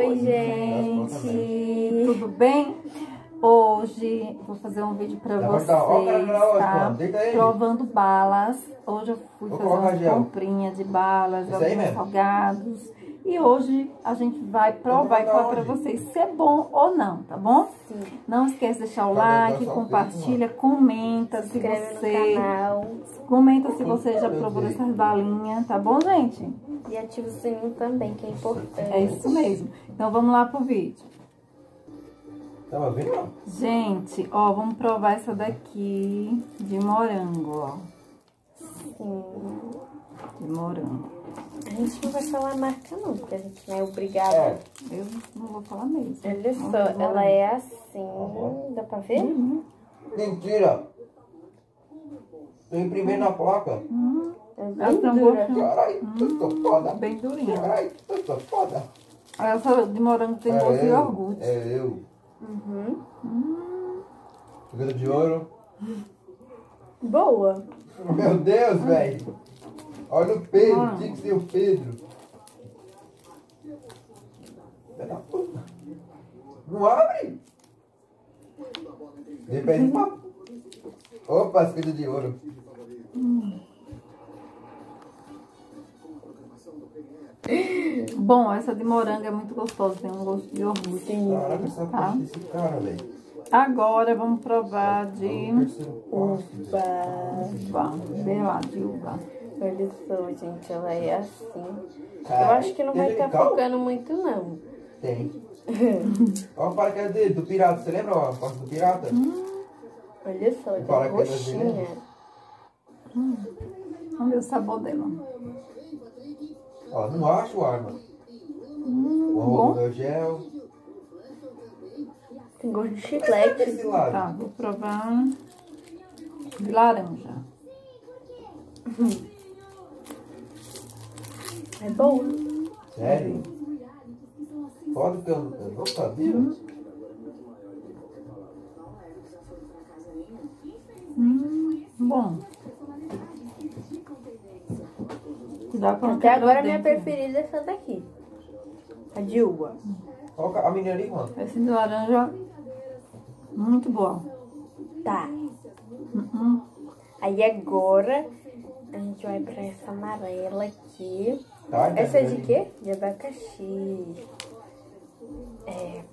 Oi, gente. Tudo bem? Hoje vou fazer um vídeo pra vocês, tá? Provando balas. Hoje eu fui fazer uma comprinha de balas, alguns salgados. E hoje a gente vai provar e falar pra vocês se é bom ou não, tá bom? Sim. Não esquece de deixar o like, compartilha, comenta se você... Comenta se você já provou essas balinhas, tá bom, gente? E ativa o sininho também, que é importante. É isso mesmo. Então vamos lá pro vídeo. Tava vendo? Gente, ó, vamos provar essa daqui de morango, ó. Sim. De morango. A gente não vai falar a marca não, porque a gente não é obrigada. Eu não vou falar mesmo. Olha só, ela é assim, dá pra ver? Mentira! Tô imprimindo na placa. É bem dura. Caralho, eu tô foda. Bem durinha. Caralho, eu tô foda. Essa de morango tem gosto de iogurte. É eu. Figura de ouro. Boa. Meu Deus, velho. Olha o Pedro, tinha que ser o Pedro. Filha da puta. Não abre? Depende do papo. Opa, figura de ouro. Bom, essa de morango é muito gostosa, tem um gosto de iogurte. Caraca, essa parte desse cara, velho. Agora vamos provar de Uva. Vê lá, de uva. Olha só, gente, ela é assim. Eu Cara, acho que não vai estar focando muito, não. Tem. Olha o paraquedas dele, do pirata. Você lembra a parte do pirata? Olha só, O tem paraquedas roxinha. dele. Vamos ver o sabor dela. Ó, não acho arma. Bom. O gel. Tem gosto de Desse chiclete. lado. Tá, vou provar de laranja. É bom. Sério? Foda que eu não sabia. Bom. Dá pra Até agora a minha preferida é essa daqui. A de uva. Olha a menina ali, mano. Essa de laranja, muito boa. Tá. Aí agora a gente vai pra essa amarela aqui. Tá, Essa é de quê? De abacaxi. É.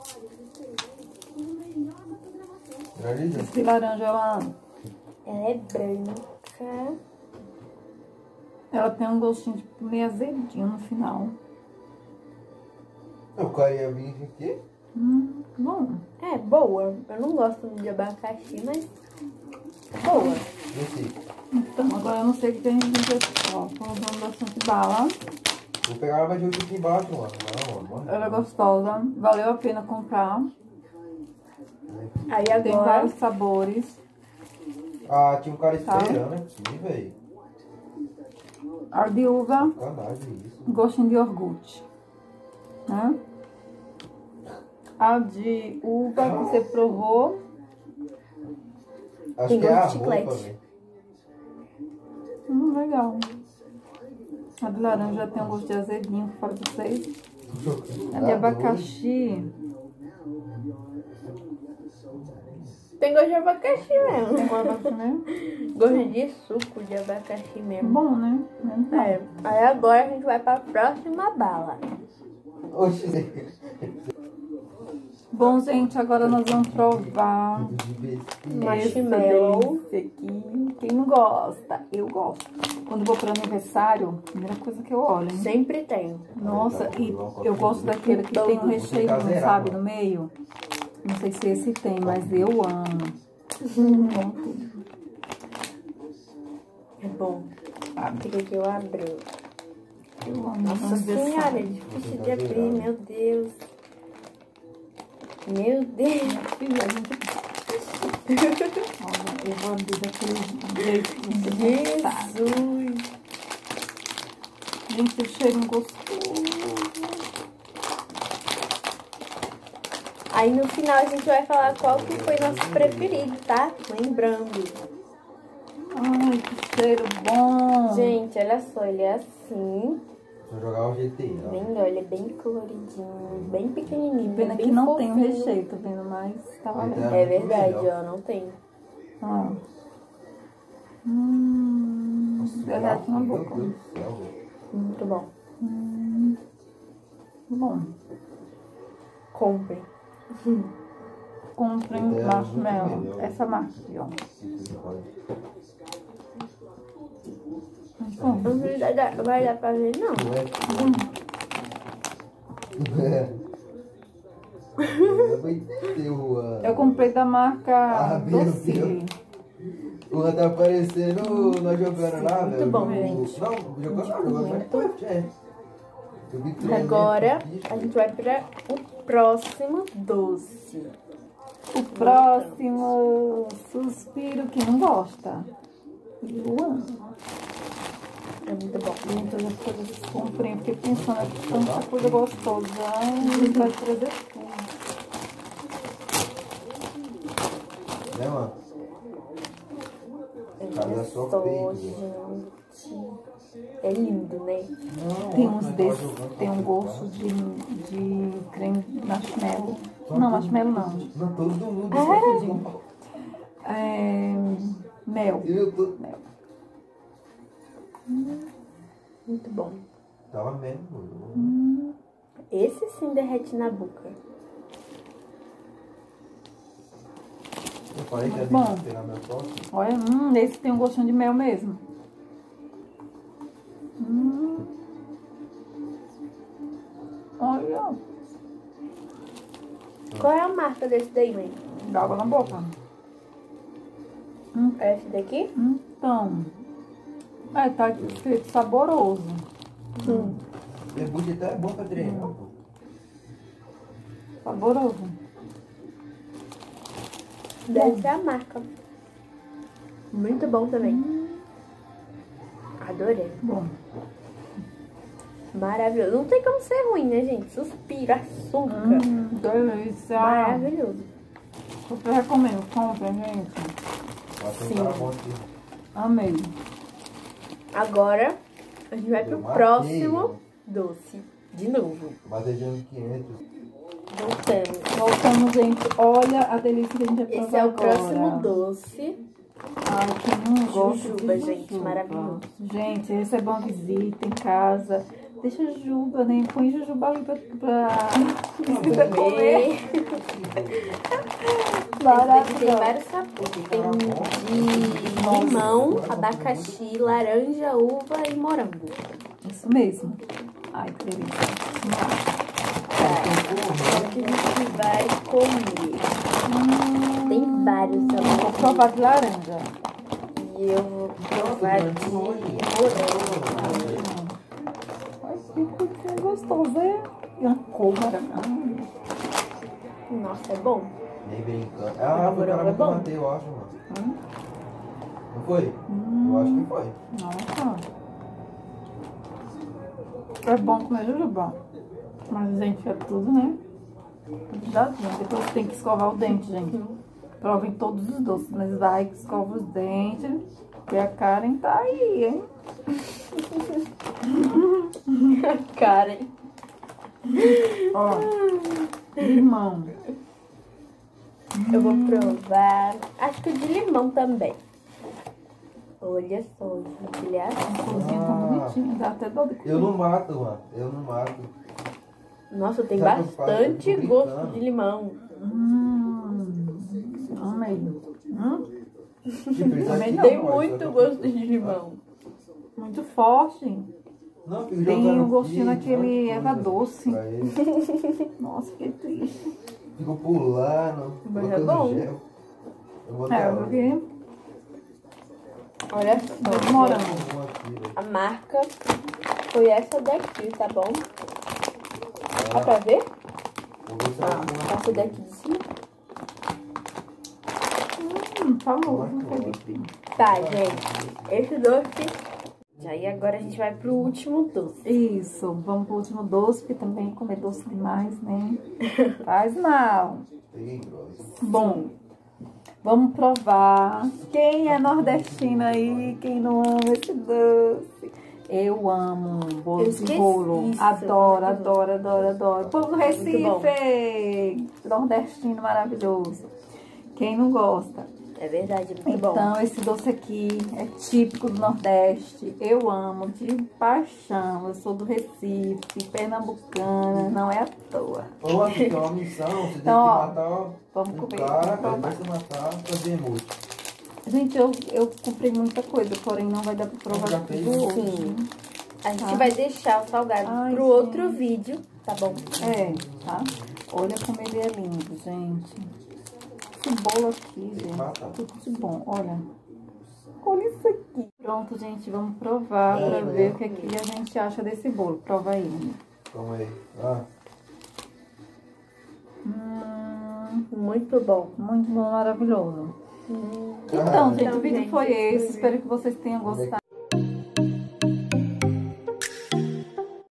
Essa de laranja, ela Ela é branca. tem um gostinho tipo, meio azedinho no final. Eu queria vir aqui. Bom. É boa. Eu não gosto de abacaxi, mas é boa. Esse. Então, agora eu não sei o que tem gente aqui. Ó, tô usando bastante bala. Vou pegar a arma de último aqui embaixo, mano. Não, mano. Ela é gostosa. Valeu a pena comprar. Aí Tem agora vários sabores. Ah, tinha um cara esperando aqui, velho. A de uva, Sacanagem isso. gostinho de iogurte. Né? A de uva que você provou. Acho Tem que é a gosto de roupa, chiclete. velho. Legal. A de laranja tem um gosto de azedinho, que eu falo pra vocês. A de abacaxi tem gosto de abacaxi mesmo. tem gosto, né? Gosto de suco de abacaxi mesmo. Bom, né? É. Aí agora a gente vai pra próxima bala. Oxi. Bom, gente, agora nós vamos provar Marshmallow. esse aqui. Quem não gosta? Eu gosto. Quando vou para aniversário, a primeira coisa que eu olho, hein? Sempre tem. Nossa, e eu gosto daquele que tem um recheio, sabe, no meio. Não sei se esse tem, mas eu amo. É bom. Aquele que eu abro. Eu amo. Nossa senhora, é difícil de abrir, meu Deus. Meu Deus. Olha, eu vou abrir daquele jeito que você sabe. Jesus. Gente, o cheiro gostoso. Aí no final a gente vai falar qual que foi nosso preferido, tá? Lembrando. Ai, que cheiro bom. Gente, olha só, ele é assim. Vou jogar o GT. Ó. Vendo? Ele é bem coloridinho, bem pequenininho. Pena bem que não fofinho. tem o recheio, tá vendo? Mas tá valendo. É verdade, ó, não tem. Ó. Deu reto na boca. Meu Deus do céu, velho. Muito bom. Bom. Comprem. Comprem marshmallow. Essa marca aqui, ó. Não vai dar pra ver, não. Eu comprei da marca Doce. O Juan tá aparecendo nós jogando lá, velho. Muito bom, gente. Não, jogando. Agora a gente vai para o próximo doce. O próximo suspiro que não gosta. Luan. É muito bom. Gente, eu já comprei, fiquei pensando, é tanta coisa gostosa. Ai, vai trazer tudo. Né, mano? É gostoso, gente. É lindo, né? Tem uns desses, tem um gosto de creme marshmallow. Não, marshmallow não. Não, todo mundo. Mel. Mel. Muito bom. Tava mesmo. Esse sim derrete na boca. Eu falei que ia bom. pegar meu próximo. Olha, esse tem um gostinho de mel mesmo. Olha. Qual é a marca desse daí, mãe? Dá água na boca. É esse daqui? Então. Tá escrito saboroso. Debut até é bom pra treinar, pô. Saboroso. Deve ser a marca. Muito bom também. Adorei. Bom. Maravilhoso. Não tem como ser ruim, né, gente? Suspiro, açúcar. Delícia. Maravilhoso. Super recomendo. Comprem, gente. Sim. Amei. Agora, a gente vai pro próximo doce. De novo. Batejando 500. Voltamos, gente. Olha a delícia que a gente vai provar. Esse é o agora. próximo doce. Ai, quem não gosta Jujuba, de gente. jujuba. Maravilhoso. Gente, receba uma visita em casa. Deixa a jujuba, né? Põe jujuba ali pra precisa comer. Esse daqui tem vários sabores. Tem de limão, abacaxi, laranja, uva e morango. Isso mesmo. Ai, que delícia. Agora que a gente vai comer. Tem vários sabores. Vou provar de laranja. E eu vou provar de morango. Que gostoso, é? E uma cor maravilhosa. Nossa, é bom. Nem brincando. Foi o cara que eu matei, eu acho, mano. Não foi? Eu acho que foi. Nossa. É bom comer jujuba. Mas, gente, é tudo, né? Cuidadinho. Depois tem que escovar o dente, gente. Provem todos os doces, mas vai que escova os dentes. E a Karen tá aí, hein? Karen. Ó, limão. Eu vou provar. Acho que o de limão também. Olha só, gente. Ele é assim. Cozinha tão bonitinho, dá até dó de comer. Eu não mato, mano. Eu não mato. Nossa, tem Sabe o que eu faço? bastante Eu tô gosto brincando. de limão. Amei. Tipo, isso aqui Não, Tem não, muito isso aqui- gosto de limão. Muito forte. Não, fico Tem jogando um gostinho pizza, naquele um monte de erva coisa doce. pra ele. Nossa, que triste. Fico pulando, Mas é colocando bom. gel. Eu vou É, dar eu vi. Olha só. Dois morangos. uma aqui, velho. A marca foi essa daqui, tá bom? Dá pra ver? Vou ver se ela tem uma Essa daqui de cima. Famoso, Uma Felipe. Tá, gente. Esse doce. E agora a gente vai pro último doce. Isso, vamos pro último doce, porque também comer doce demais, né? Faz mal. Peguei grossa. Bom, vamos provar. Quem é nordestino aí, quem não ama esse doce? Eu amo bolo Eu de esqueci rolo. isso. Adoro, adoro, adoro, adoro. Povo do Recife! Nordestino maravilhoso. Quem não gosta? É verdade, muito bom. Então, esse doce aqui é típico do Nordeste. Eu amo de paixão. Eu sou do Recife, pernambucana, não é à toa. Ou aqui tem uma missão, você tem que Então, ó, matar vamos um comer, cara, vamos depois você matar, fazer muito. Gente, eu comprei muita coisa, porém não vai dar pra provar Já tudo fez? hoje. Sim. A gente Tá. vai deixar o salgado Ai, pro gente. outro vídeo, tá bom? É, tá? Olha como ele é lindo, gente. Esse bolo aqui, gente, matar. tudo de bom. Olha. Olha isso aqui. Pronto, gente, vamos provar pra ver o que aqui a gente acha desse bolo. Prova aí. Calma aí. Ah, Muito bom. Muito bom, maravilhoso. Então, gente, o vídeo gente, foi esse. Espero que vocês tenham gostado.